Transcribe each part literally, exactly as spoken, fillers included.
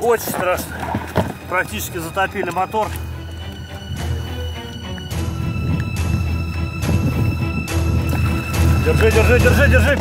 Очень страшно. Практически затопили мотор. Держи, держи, держи, держи.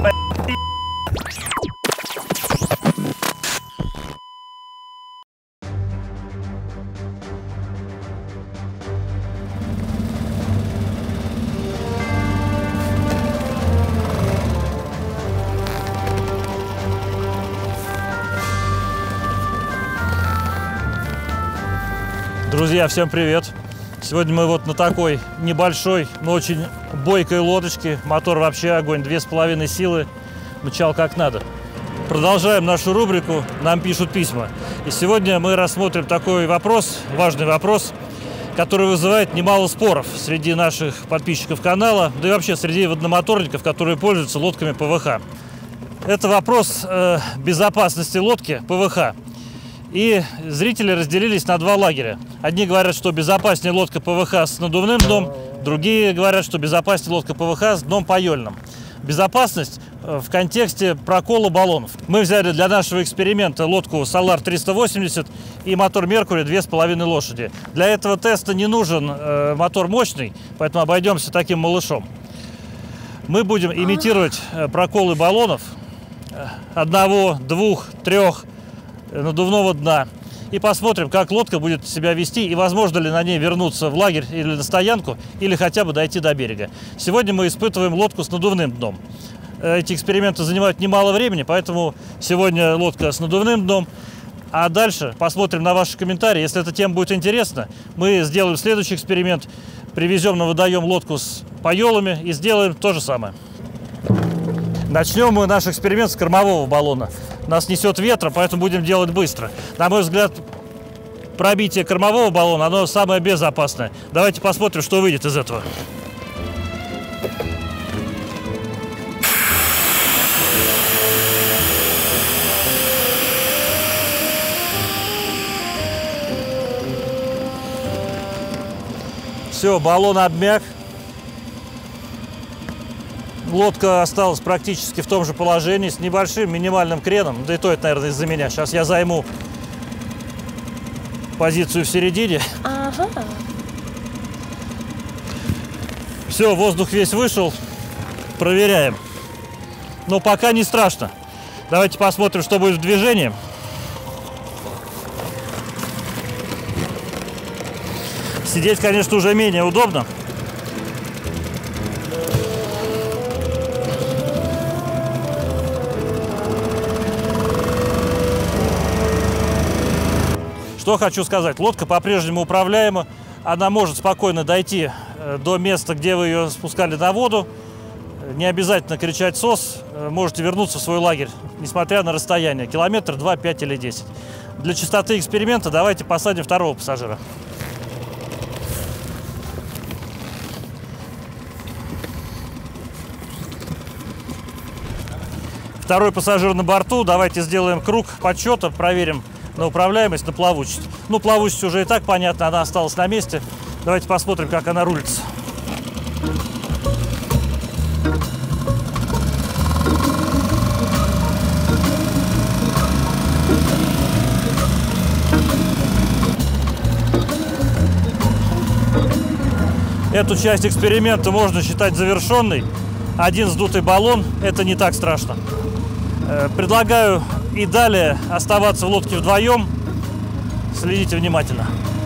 Друзья, всем привет! Сегодня мы вот на такой небольшой, но очень бойкой лодочке. Мотор вообще огонь, две с половиной силы, мчал как надо. Продолжаем нашу рубрику «Нам пишут письма». И сегодня мы рассмотрим такой вопрос, важный вопрос, который вызывает немало споров среди наших подписчиков канала, да и вообще среди водномоторников, которые пользуются лодками ПВХ. Это вопрос э, безопасности лодки ПВХ. И зрители разделились на два лагеря. Одни говорят, что безопаснее лодка ПВХ с надувным дном, другие говорят, что безопаснее лодка ПВХ с дном паёльным. Безопасность в контексте прокола баллонов. Мы взяли для нашего эксперимента лодку Solar триста восемьдесят и мотор Mercury две с половиной лошади. Для этого теста не нужен э, мотор мощный, поэтому обойдемся таким малышом. Мы будем имитировать э, проколы баллонов одного, двух, трех надувного дна. И посмотрим, как лодка будет себя вести и возможно ли на ней вернуться в лагерь или на стоянку, или хотя бы дойти до берега. Сегодня мы испытываем лодку с надувным дном. Эти эксперименты занимают немало времени, поэтому сегодня лодка с надувным дном. А дальше посмотрим на ваши комментарии. Если эта тема будет интересна, мы сделаем следующий эксперимент. Привезем на водоем лодку с паёлами и сделаем то же самое. Начнем мы наш эксперимент с кормового баллона. Нас несет ветра, поэтому будем делать быстро. На мой взгляд, пробитие кормового баллона, оно самое безопасное. Давайте посмотрим, что выйдет из этого. Все, баллон обмяк. Лодка осталась практически в том же положении, с небольшим минимальным креном. Да и то это, наверное, из-за меня. Сейчас я займу позицию в середине. Ага. Все, воздух весь вышел. Проверяем. Но пока не страшно. Давайте посмотрим, что будет в движении. Сидеть, конечно, уже менее удобно. Что хочу сказать, лодка по-прежнему управляема, она может спокойно дойти до места, где вы ее спускали на воду, не обязательно кричать СОС, можете вернуться в свой лагерь, несмотря на расстояние, километр, два, пять или десять. Для чистоты эксперимента давайте посадим второго пассажира. Второй пассажир на борту, давайте сделаем круг подсчета, проверим на управляемость, на плавучесть. Ну, плавучесть уже и так понятно, она осталась на месте. Давайте посмотрим, как она рулится. Эту часть эксперимента можно считать завершенной. Один сдутый баллон – это не так страшно. Предлагаю и далее оставаться в лодке вдвоем. Следите внимательно.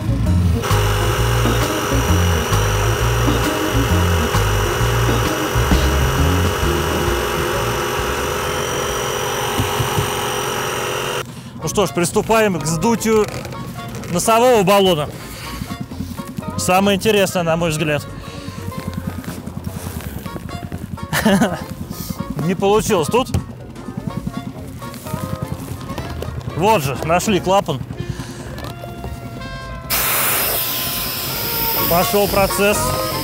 Ну что ж, приступаем к сдутию носового баллона. Самое интересное, на мой взгляд. Не получилось тут. Вот же, нашли клапан. Пошел процесс.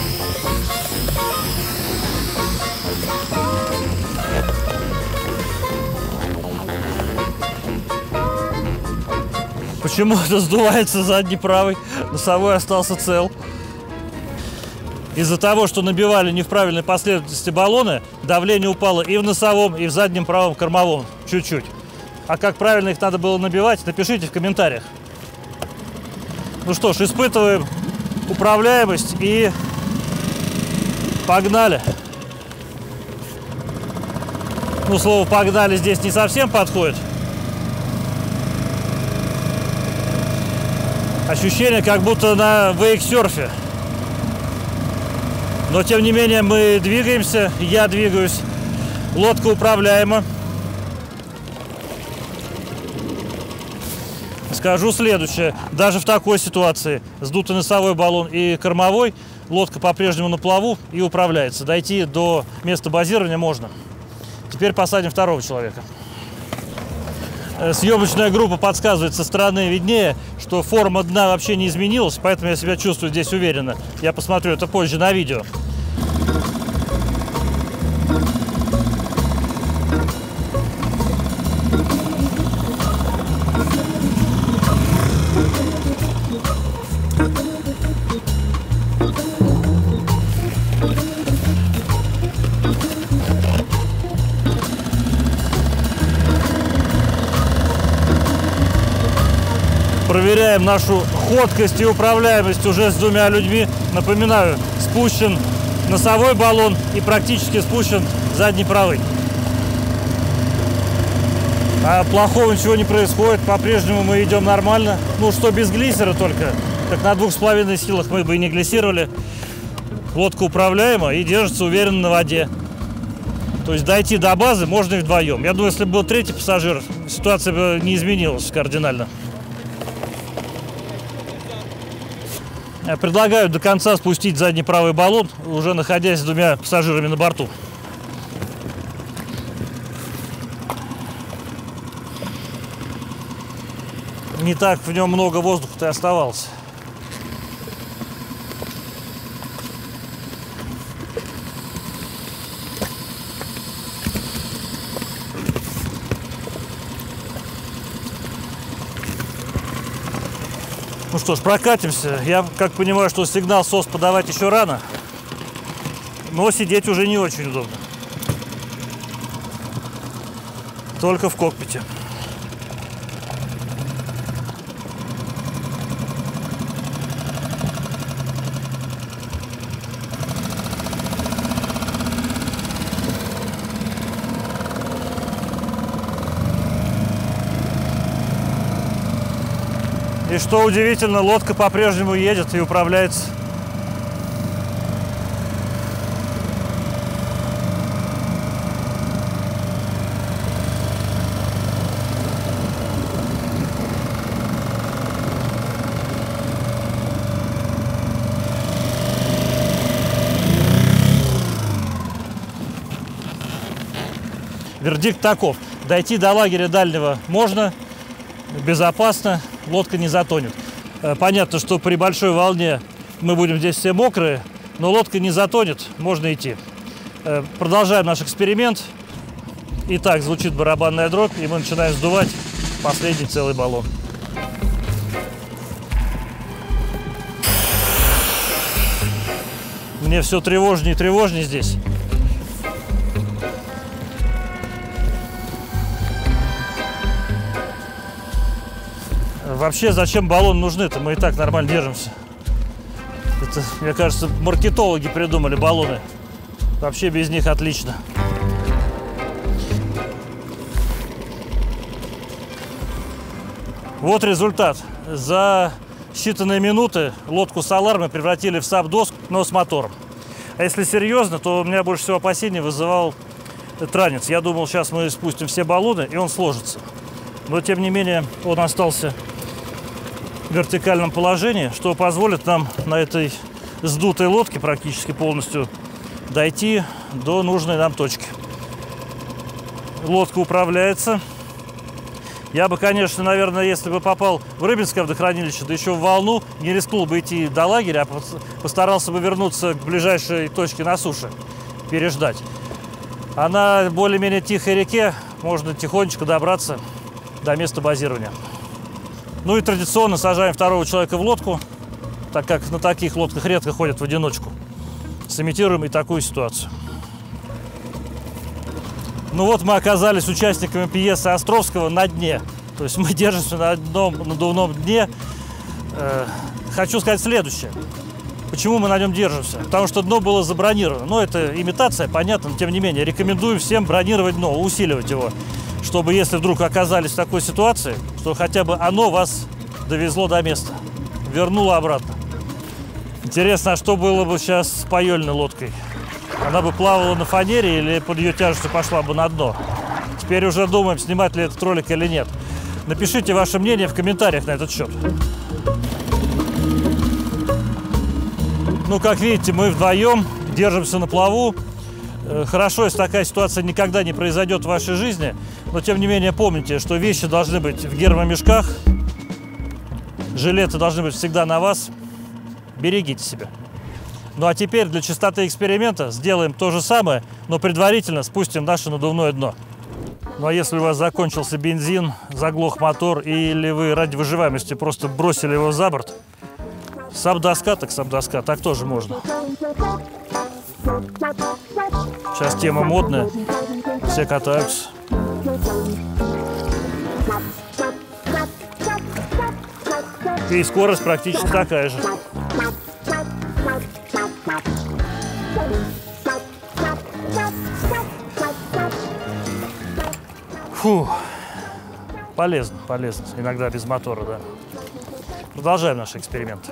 Почему-то сдувается задний правый, носовой остался цел. Из-за того, что набивали не в правильной последовательности баллоны, давление упало и в носовом, и в заднем правом кормовом. Чуть-чуть. А как правильно их надо было набивать, напишите в комментариях. Ну что ж, испытываем управляемость и погнали. Ну, слово «погнали» здесь не совсем подходит. Ощущение, как будто на вейксерфе. Но, тем не менее, мы двигаемся, я двигаюсь. Лодка управляема. Скажу следующее. Даже в такой ситуации сдутый носовой баллон и кормовой, лодка по-прежнему на плаву и управляется. Дойти до места базирования можно. Теперь посадим второго человека. Съемочная группа подсказывает со стороны виднее, что форма дна вообще не изменилась, поэтому я себя чувствую здесь уверенно. Я посмотрю это позже на видео. Проверяем нашу ходкость и управляемость уже с двумя людьми. Напоминаю, спущен носовой баллон и практически спущен задний правый. А плохого ничего не происходит, по-прежнему мы идем нормально. Ну, что без глиссера только, так на двух с половиной силах мы бы и не глиссировали. Лодка управляема и держится уверенно на воде. То есть дойти до базы можно и вдвоем. Я думаю, если бы был третий пассажир, ситуация бы не изменилась кардинально. Предлагаю до конца спустить задний правый баллон, уже находясь с двумя пассажирами на борту. Не так в нем много воздуха-то и оставалось. Ну что ж, прокатимся. Я как понимаю, что сигнал СОС подавать еще рано, но сидеть уже не очень удобно. Только в кокпите. И что удивительно, лодка по-прежнему едет и управляется. Вердикт таков. Дойти до лагеря дальнего можно, безопасно, лодка не затонет. Понятно, что при большой волне мы будем здесь все мокрые, но лодка не затонет, можно идти. Продолжаем наш эксперимент. Итак, звучит барабанная дробь, и мы начинаем сдувать последний целый баллон. Мне все тревожнее и тревожнее здесь. Вообще, зачем баллоны нужны-то? Мы и так нормально держимся. Это, мне кажется, маркетологи придумали баллоны. Вообще без них отлично. Вот результат. За считанные минуты лодку Solar мы превратили в саб-доску, но с мотором. А если серьезно, то у меня больше всего опасений вызывал транец. Я думал, сейчас мы спустим все баллоны, и он сложится. Но, тем не менее, он остался в вертикальном положении, что позволит нам на этой сдутой лодке практически полностью дойти до нужной нам точки. Лодка управляется. Я бы, конечно, наверное, если бы попал в Рыбинское водохранилище, да еще в волну, не рискнул бы идти до лагеря, а постарался бы вернуться к ближайшей точке на суше, переждать. А на более-менее тихой реке можно тихонечко добраться до места базирования. Ну и традиционно сажаем второго человека в лодку, так как на таких лодках редко ходят в одиночку. Сымитируем и такую ситуацию. Ну вот мы оказались участниками пьесы Островского «На дне». То есть мы держимся на одном надувном дне. Э, хочу сказать следующее. Почему мы на нем держимся? Потому что дно было забронировано. Ну, это имитация, понятно, но тем не менее. Рекомендую всем бронировать дно, усиливать его, чтобы, если вдруг оказались в такой ситуации, что хотя бы оно вас довезло до места, вернуло обратно. Интересно, а что было бы сейчас с паёльной лодкой? Она бы плавала на фанере или под ее тяжестью пошла бы на дно? Теперь уже думаем, снимать ли этот ролик или нет. Напишите ваше мнение в комментариях на этот счет. Ну, как видите, мы вдвоем держимся на плаву. Хорошо, если такая ситуация никогда не произойдет в вашей жизни, но тем не менее помните, что вещи должны быть в гермомешках, жилеты должны быть всегда на вас. Берегите себя. Ну а теперь для чистоты эксперимента сделаем то же самое, но предварительно спустим наше надувное дно. Ну а если у вас закончился бензин, заглох мотор, или вы ради выживаемости просто бросили его за борт, саб-доска так саб-доска, так тоже можно. Сейчас тема модная, все катаются. И скорость практически такая же. Фу, полезно, полезно. Иногда без мотора, да. Продолжаем наш эксперимент.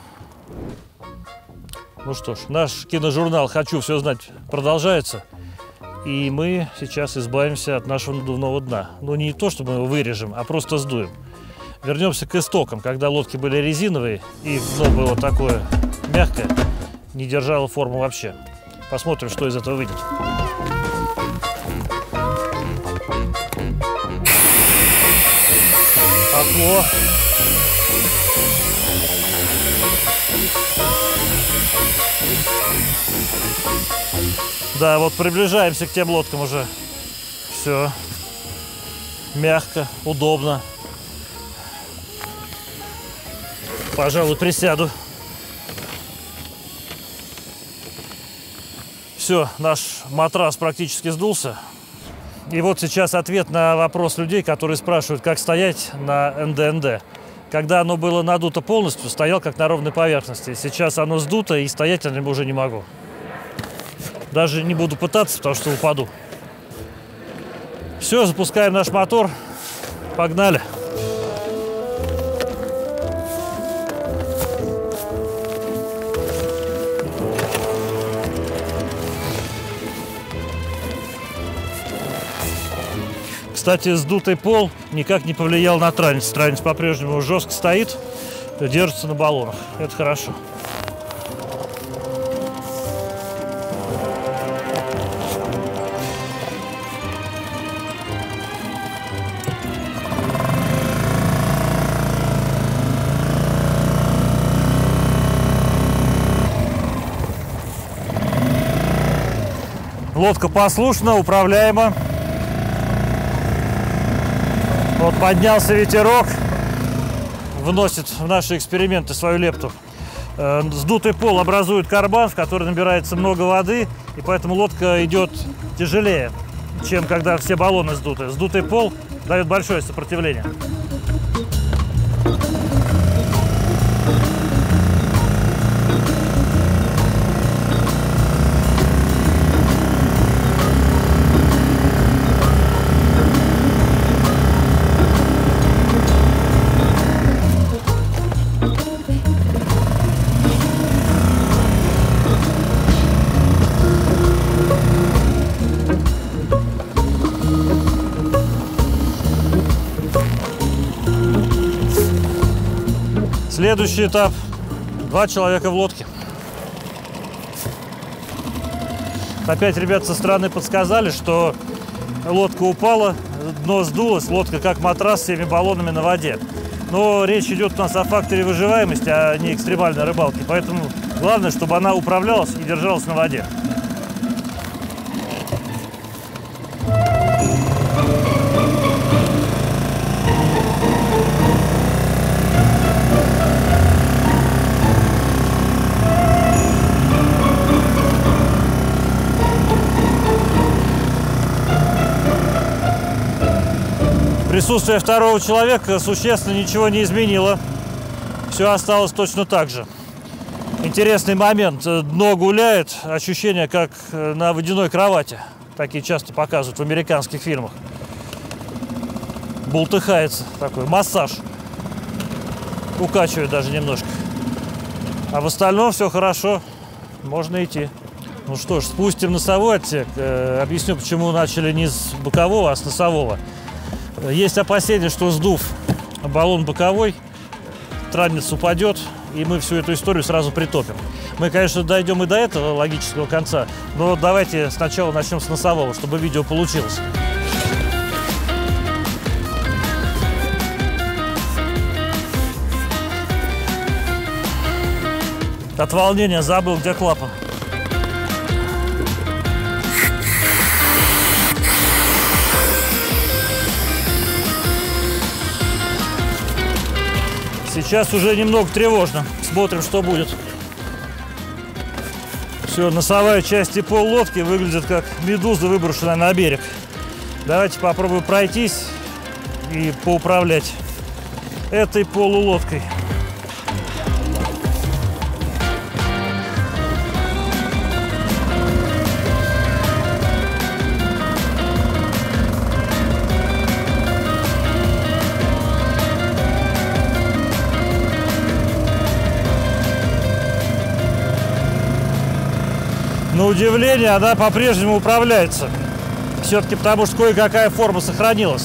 Ну что ж, наш киножурнал «Хочу все знать» продолжается. И мы сейчас избавимся от нашего надувного дна. Ну, не то, что мы его вырежем, а просто сдуем. Вернемся к истокам, когда лодки были резиновые, и дно было такое мягкое, не держало форму вообще. Посмотрим, что из этого выйдет. Окно. Да, вот приближаемся к тем лодкам уже. Все. Мягко, удобно. Пожалуй, присяду. Все, наш матрас практически сдулся. И вот сейчас ответ на вопрос людей, которые спрашивают, как стоять на эн дэ эн дэ. Когда оно было надуто полностью, стоял как на ровной поверхности. Сейчас оно сдуто, и стоять на нем уже не могу. Даже не буду пытаться, потому что упаду. Все, запускаем наш мотор. Погнали. Кстати, сдутый пол никак не повлиял на транец. Транец по-прежнему жестко стоит, держится на баллонах. Это хорошо. Лодка послушна, управляема. Вот поднялся ветерок, вносит в наши эксперименты свою лепту. Э, сдутый пол образует карбан, в который набирается много воды, и поэтому лодка идет тяжелее, чем когда все баллоны сдуты. Сдутый пол дает большое сопротивление. Следующий этап. Два человека в лодке. Опять ребят со стороны подсказали, что лодка упала, дно сдулось, лодка как матрас с всеми баллонами на воде. Но речь идет у нас о факторе выживаемости, а не экстремальной рыбалке. Поэтому главное, чтобы она управлялась и держалась на воде. Присутствие второго человека существенно ничего не изменило. Все осталось точно так же. Интересный момент. Дно гуляет. Ощущение, как на водяной кровати. Такие часто показывают в американских фильмах. Бултыхается такой массаж. Укачивает даже немножко. А в остальном все хорошо. Можно идти. Ну что ж, спустим носовой отсек. Объясню, почему начали не с бокового, а с носового. Есть опасение, что сдув баллон боковой, транец упадет, и мы всю эту историю сразу притопим. Мы, конечно, дойдем и до этого логического конца, но давайте сначала начнем с носового, чтобы видео получилось. От волнения забыл, где клапан. Сейчас уже немного тревожно. Смотрим, что будет. Все, носовая часть и пол лодки выглядит как медуза, выброшенная на берег. Давайте попробуем пройтись и поуправлять этой полулодкой. На удивление, она по-прежнему управляется. Все-таки потому, что кое-какая форма сохранилась.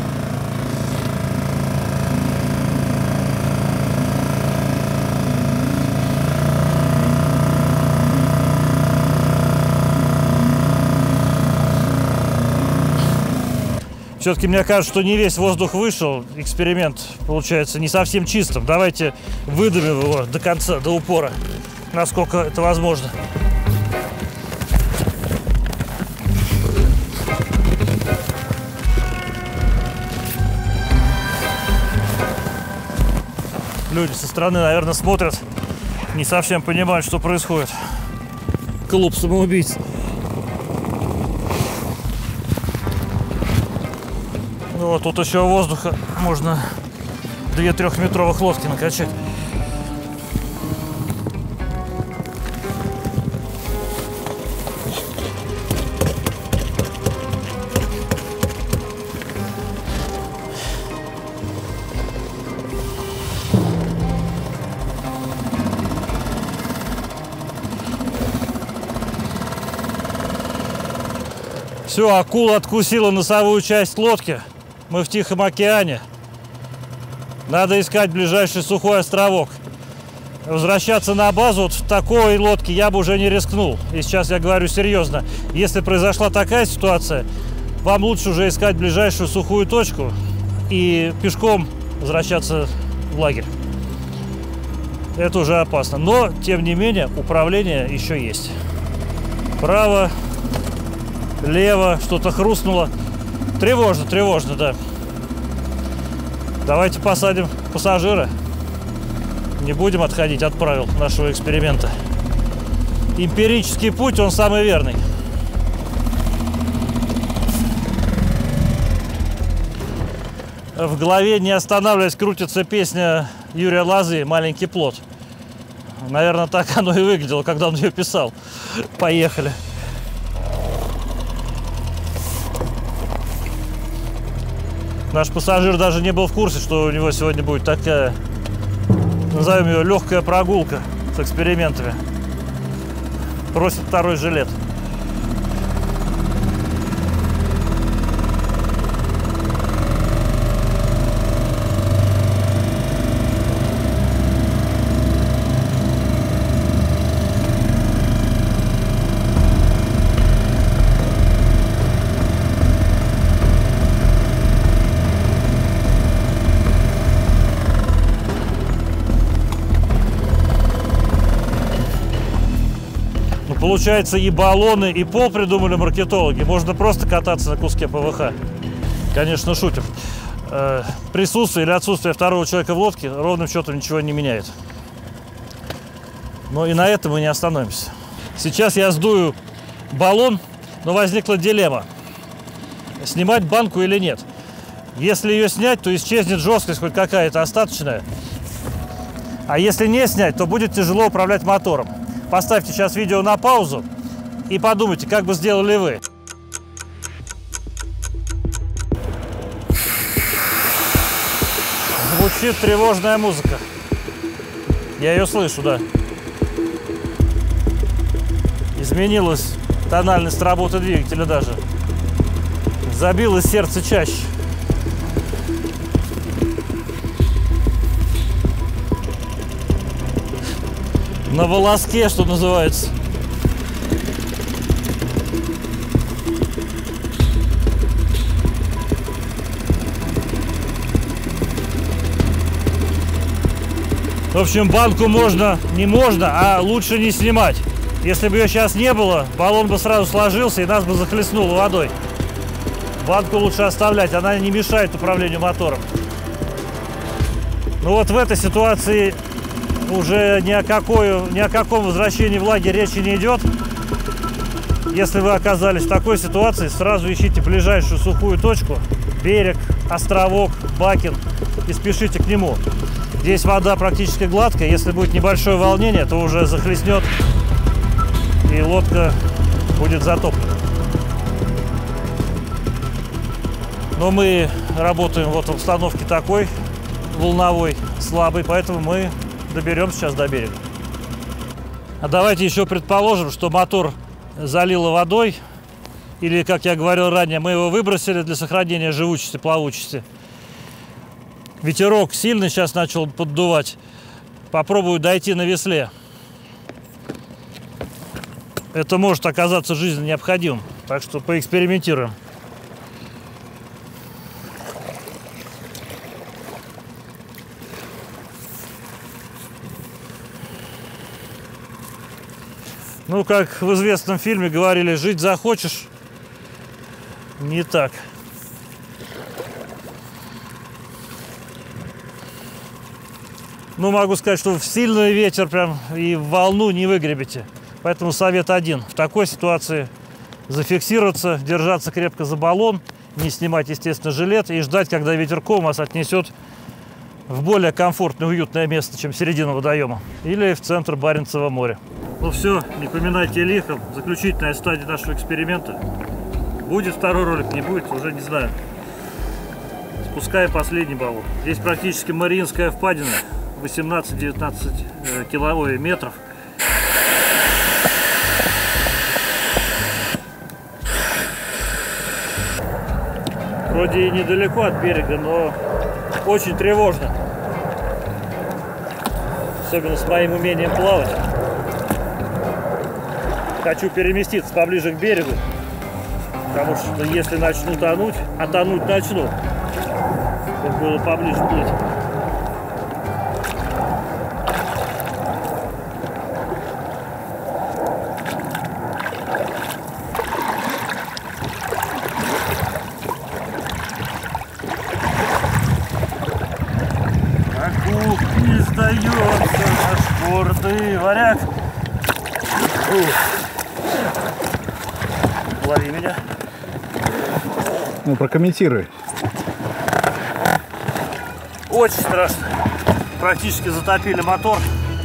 Все-таки мне кажется, что не весь воздух вышел. Эксперимент получается не совсем чистым. Давайте выдавим его до конца, до упора, насколько это возможно. Люди со стороны, наверное, смотрят, не совсем понимают, что происходит. Клуб самоубийц. Ну, вот тут еще воздуха можно две трехметровых лодки накачать. Все, акула откусила носовую часть лодки. Мы в Тихом океане. Надо искать ближайший сухой островок. Возвращаться на базу вот в такой лодке я бы уже не рискнул. И сейчас я говорю серьезно. Если произошла такая ситуация, вам лучше уже искать ближайшую сухую точку и пешком возвращаться в лагерь. Это уже опасно. Но, тем не менее, управление еще есть. Право. Лево, что-то хрустнуло. Тревожно, тревожно, да. Давайте посадим пассажира. Не будем отходить от правил нашего эксперимента. Эмпирический путь, он самый верный. В голове, не останавливаясь, крутится песня Юрия Лозы «Маленький плод». Наверное, так оно и выглядело, когда он ее писал. Поехали. Наш пассажир даже не был в курсе, что у него сегодня будет такая, назовем ее, легкая прогулка с экспериментами. Просит второй жилет. Получается, и баллоны, и пол придумали маркетологи. Можно просто кататься на куске ПВХ. Конечно, шутим. Э, присутствие или отсутствие второго человека в лодке ровным счетом ничего не меняет. Но и на этом мы не остановимся. Сейчас я сдую баллон, но возникла дилемма. Снимать банку или нет. Если ее снять, то исчезнет жесткость хоть какая-то остаточная. А если не снять, то будет тяжело управлять мотором. Поставьте сейчас видео на паузу и подумайте, как бы сделали вы. Звучит тревожная музыка. Я ее слышу, да. Изменилась тональность работы двигателя даже. Забилось сердце чаще. На волоске, что называется. В общем, банку можно, не можно, а лучше не снимать. Если бы ее сейчас не было, баллон бы сразу сложился и нас бы захлестнуло водой. Банку лучше оставлять, она не мешает управлению мотором. Ну вот в этой ситуации уже ни о, какой, ни о каком возвращении влаги речи не идет. Если вы оказались в такой ситуации, сразу ищите ближайшую сухую точку, берег, островок, бакин, и спешите к нему. Здесь вода практически гладкая, если будет небольшое волнение, то уже захлестнет и лодка будет затоплена. Но мы работаем вот в обстановке такой, волновой, слабой, поэтому мы доберемся сейчас до берега. А давайте еще предположим, что мотор залило водой, или, как я говорил ранее, мы его выбросили для сохранения живучести, плавучести. Ветерок сильный сейчас начал поддувать. Попробую дойти на весле. Это может оказаться жизненно необходимым, так что поэкспериментируем. Ну, как в известном фильме говорили, жить захочешь, не так. Ну, могу сказать, что в сильный ветер прям и в волну не выгребете. Поэтому совет один. В такой ситуации зафиксироваться, держаться крепко за баллон, не снимать, естественно, жилет и ждать, когда ветерком вас отнесет в более комфортное, уютное место, чем середина водоема. Или в центр Баренцева моря. Ну все, не поминайте лихом. Заключительная стадия нашего эксперимента. Будет второй ролик, не будет, уже не знаю. Спускаем последний баллон. Здесь практически Мариинская впадина. восемнадцать-девятнадцать киловой метров. Вроде и недалеко от берега, но очень тревожно. Особенно с моим умением плавать. Хочу переместиться поближе к берегу, потому что если начну тонуть, а тонуть начну, то было поближе плыть. Не сдается наш гордый варяг. Ух. Лови меня. Ну, прокомментируй. Очень страшно. Практически затопили мотор.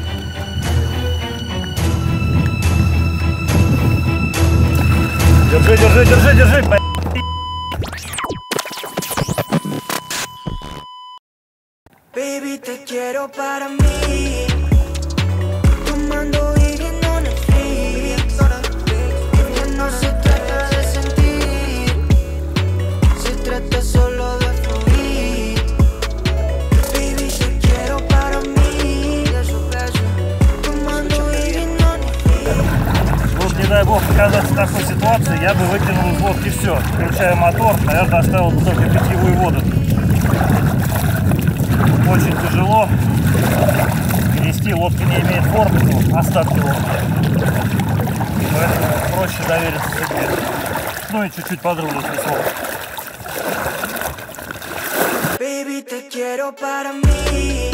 Держи, держи, держи, держи. Baby, te quiero para mí. Tomando y viendo Netflix. Que no se trata de sentir, se trata solo de fluir. Baby, te quiero para mí. Tomando y viendo Netflix. Вот, не дай бог оказаться в такой ситуации, я бы выкинул из лодки все, включая мотор, наверное, оставил бы только питьевую воду. Очень тяжело перевести, лодка не имеет формы, ну, остатки лодки. Поэтому проще довериться судьбе. Ну и чуть-чуть подрулить веслом. Baby, te quiero para mí.